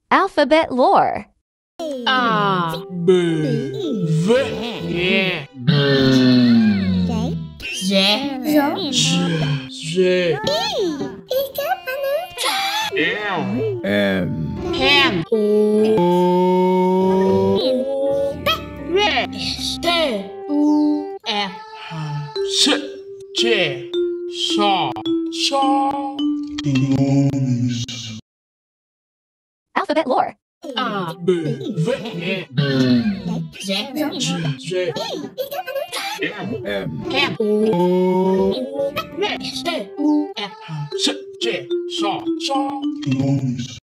Alphabet lore. A, B, V, E, Z, L, M, O, P, Q, R, S, T, Alphabet lore. A, B, V, E, Z, L, M, O, P, Q, R, S, T,